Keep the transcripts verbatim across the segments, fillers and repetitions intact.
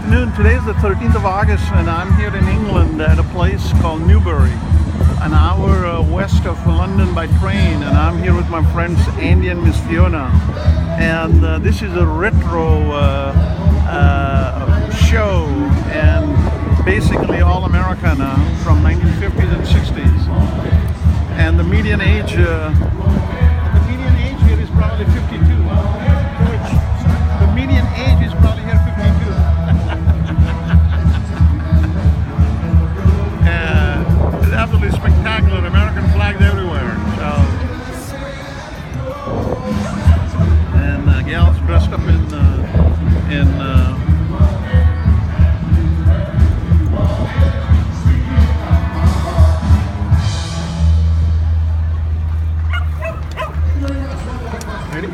afternoon. Today is the thirteenth of August and I'm here in England at a place called Newbury, an hour uh, west of London by train, and I'm here with my friends Andy and Miss Fiona, and uh, this is a retro uh, uh, show, and basically all Americana from nineteen fifties and sixties, and the median age uh, the median age here is probably fifty-two. The median age is probably here fifty-two. And it's absolutely spectacular. American flags everywhere. So, and uh, gals dressed up in uh, in uh, ready?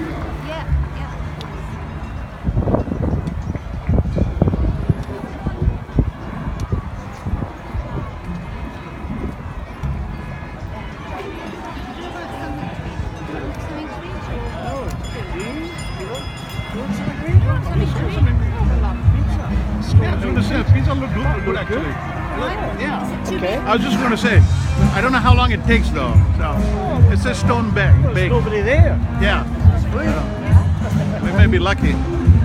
Yeah, I was going to say, pizza look good, good actually. Yeah. Okay. I was just going to say, I don't know how long it takes though. So it says stone bake. There's bake. nobody there. Yeah. That's great. Yeah. We may be lucky.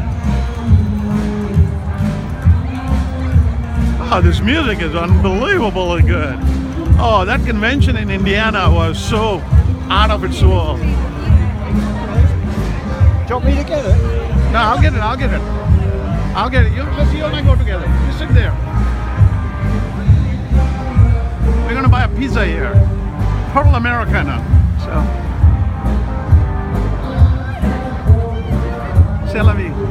Oh, this music is unbelievably good. Oh, that convention in Indiana was so out of its world. Do you want me to get it? No, I'll get it. I'll get it. I'll get it. You, let's you and I go together. You sit there. We're gonna buy a pizza here, Pearl Americana. So, c'est la vie.